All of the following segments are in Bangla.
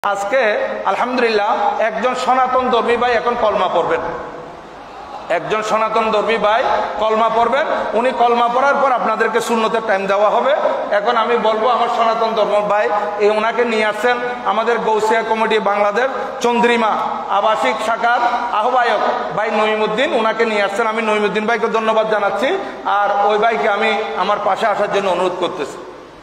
আজকে আলহামদুলিল্লাহ একজন সনাতন ধর্মী ভাই এখন কলমা পড়বেন। একজন সনাতন ধর্মী ভাই কলমা পড়বেন। উনি কলমা পড়ার পর আপনাদেরকে সুন্নতের টাইম দেওয়া হবে। এখন আমি বলবো আমার সনাতন ধর্ম ভাই ওনাকে নিয়ে আসছেন আমাদের গৌসিয়া কমিটি বাংলাদেশ চন্দ্রিমা আবাসিক শাখার আহ্বায়ক ভাই নঈমুদ্দিন, ওনাকে নিয়ে আসছেন। আমি নঈমুদ্দিন ভাইকে ধন্যবাদ জানাচ্ছি, আর ওই ভাইকে আমি আমার পাশে আসার জন্য অনুরোধ করতেছি।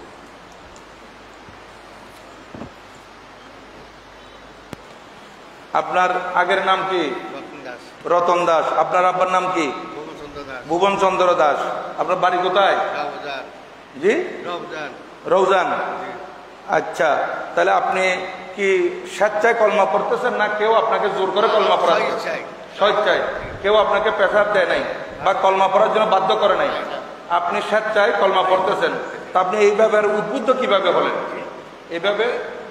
আপনার আগের নাম কি? রতন দাস। আপনার আব্বার নাম কি? ভুবন চন্দ্র দাস। আপনার বাড়ি কোথায়? জি, রৌজান। আচ্ছা, তাহলে আপনি কি স্বেচ্ছায় কলমা পড়তেছেন না কেউ আপনাকে জোর করে কলমা পড়া? স্বেচ্ছায়। কেউ আপনাকে প্রেসার দেয় নাই বা কলমা পড়ার জন্য বাধ্য করে নাই, আপনি স্বেচ্ছায় কলমা পড়তেছেন। তা আপনি এইভাবে উদ্বুদ্ধ কিভাবে হলেন? এইভাবে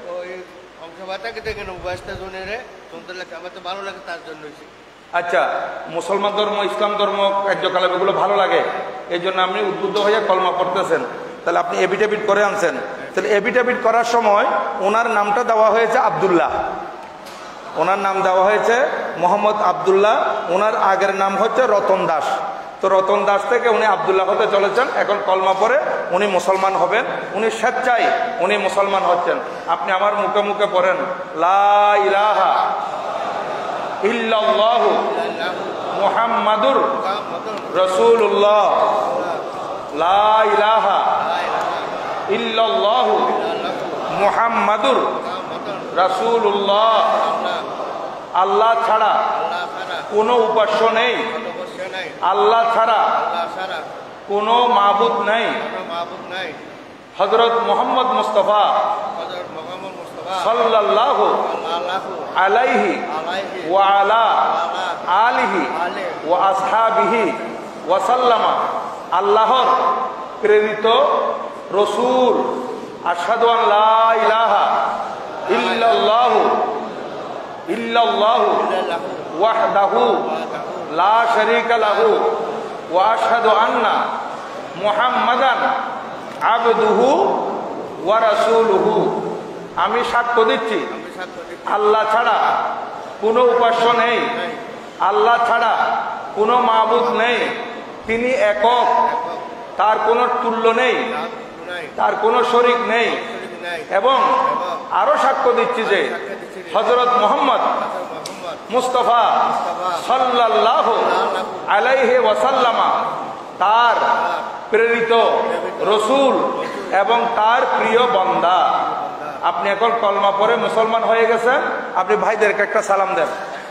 আচ্ছা, মুসলমান ধর্ম ইসলাম ধর্ম কার্যকলাপ এগুলো ভালো লাগে, এই জন্য আপনি উদ্বুদ্ধ হয়ে কলমা পড়তেছেন। তাহলে আপনি এফিডেভিট করে আনছেন। তাহলে এফিডেভিট করার সময় ওনার নামটা দেওয়া হয়েছে আব্দুল্লাহ। ওনার নাম দেওয়া হয়েছে মোহাম্মদ আব্দুল্লাহ। ওনার আগের নাম হচ্ছে রতন দাস। তো রতন দাস থেকে উনি আব্দুল্লাহ হতে চলেছেন। এখন কলমা পরে উনি মুসলমান হবেন। উনি স্বেচ্ছায় উনি মুসলমান হচ্ছেন। আপনি আমার মুখে মুখে পড়েন, লা ইলাহা ইল্লাল্লাহু মুহাম্মাদুর রাসূলুল্লাহ, লা ইলাহা ইল্লাল্লাহু মুহাম্মাদুর রাসূলুল্লাহ। আল্লাহ ছাড়া কোনো উপাস্য নেই, আল্লাহ ছাড়া কোনো মাবুদ নেই। হযরত মুহাম্মদ মুস্তাফা সাল্লাল্লাহু আলাইহি ওয়া আলা আলিহি ওয়া আসহাবিহি ওয়া সাল্লামা আল্লাহর প্রেরিত রাসূল। আশহাদু আন লা ইলাহা ইল্লাল্লাহু ইল্লাল্লাহু ওয়াহদাহু লা শারীকা লাহু ওয়া আশহাদু আন্না মুহাম্মাদান আবদুহু ওয়া রাসূলুহু। আমি সাক্ষ্য দিচ্ছি আল্লাহ ছাড়া কোনো উপাস্য নেই, আল্লাহ ছাড়া কোনো মাবুদ নেই, তিনি একক, তার কোনো তুল্য নেই, তার কোনো শরীক নেই। এবং আরো সাক্ষ্য দিচ্ছি যে হযরত মুহাম্মদ মুস্তাফা সাল্লাল্লাহু আলাইহি ওয়াসাল্লামা তার প্রেরিত রাসূল এবং তার প্রিয় বান্দা। আপনি এখন কলমা পড়ে মুসলমান হয়ে গেছেন। আপনি ভাইদেরকে একটা সালাম দেন।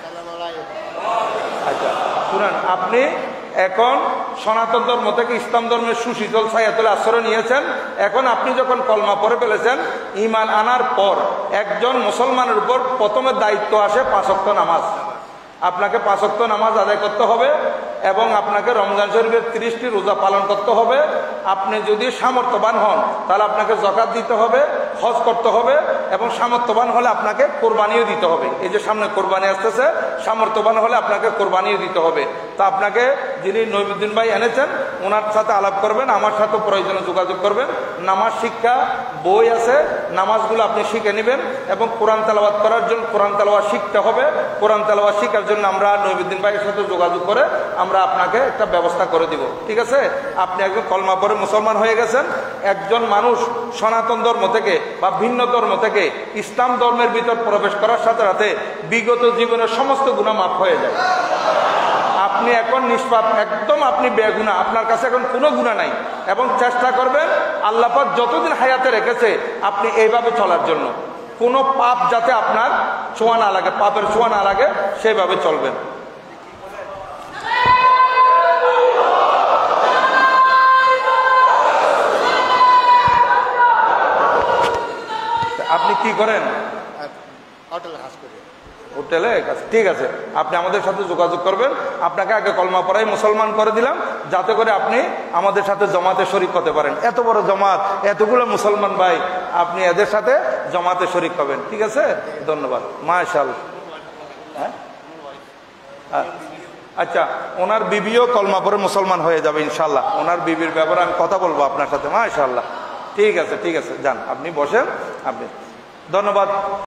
আচ্ছা শুনেন, আপনি এখন সনাতন ধর্ম থেকে ইসলাম ধর্মের সুশীতল ছায়াতলে আশ্রয় নিয়েছেন। এখন আপনি যখন কলমা পড়ে ফেলেছেন, ঈমান আনার পর একজন মুসলমানের উপর প্রথমে দায়িত্ব আসে 5 ওয়াক্ত নামাজ। আপনাকে 5 ওয়াক্ত নামাজ আদায় করতে হবে এবং আপনাকে রমজান শরীফের 30টি রোজা পালন করতে হবে। আপনি যদি সামর্থ্যবান হন তাহলে আপনাকে যাকাত দিতে হবে, হজ করতে হবে এবং সামর্থ্যবান হলে আপনাকে কোরবানিও দিতে হবে। এই যে সামনে কোরবানি আসতেছে, সামর্থ্যবান হলে আপনাকে কোরবানিও দিতে হবে। তো আপনাকে যিনি নঈমুদ্দিন ভাই এনেছেন ওনার সাথে আলাপ করবেন, আমার সাথে প্রয়োজনে যোগাযোগ করবেন। নামাজ শিক্ষা বই আছে, নামাজগুলো আপনি শিখে নেবেন এবং কোরআন তেলাওয়াত করার জন্য কোরআন তেলাওয়াত শিখতে হবে। কোরআন তেলাওয়াত শিখার জন্য আমরা নঈমুদ্দিন ভাইয়ের সাথে যোগাযোগ করে আমরা আপনাকে একটা ব্যবস্থা করে দিব। ঠিক আছে? আপনি একজন কলমা পড়ে মুসলমান হয়ে গেছেন। একজন মানুষ সনাতন ধর্ম থেকে বা ভিন্ন ধর্ম থেকে ইসলাম ধর্মের ভিতর প্রবেশ করার সাথে সাথে বিগত জীবনের সমস্ত গুনাহ মাফ হয়ে যায়। আপনি এখন নিষ্পাপ, একদম আপনি বেগুনা, আপনার কাছে এখন কোনো গুনাহ নাই। এবং চেষ্টা করবেন আল্লাহ পাক যতদিন হায়াতে রেখেছে আপনি এইভাবে চলার জন্য, কোনো পাপ যাতে আপনার ছোঁয়া না লাগে, পাপের ছোঁয়া না লাগে, সেইভাবে চলবেন। আপনি কি করেন? হোটেলে কাজ। ঠিক আছে, আপনি আমাদের সাথে যোগাযোগ করবেন। আপনাকে আগে কলমা পড়াই মুসলমান করে দিলাম যাতে করে আপনি আমাদের সাথে জমাতে শরীক হতে পারেন। এত বড় জমাত, এতগুলো মুসলমান ভাই, আপনি এদের সাথে জমাতে শরীক হবেন। ঠিক আছে, ধন্যবাদ। মাশাআল্লাহ। হ্যাঁ আচ্ছা, ওনার বিবিও কলমা পড়ে মুসলমান হয়ে যাবে ইনশাল্লাহ। ওনার বিবির ব্যাপারে আমি কথা বলবো আপনার সাথে। মাশাআল্লাহ। ঠিক আছে, ঠিক আছে, যান আপনি বসেন। আপনি ধন্যবাদ।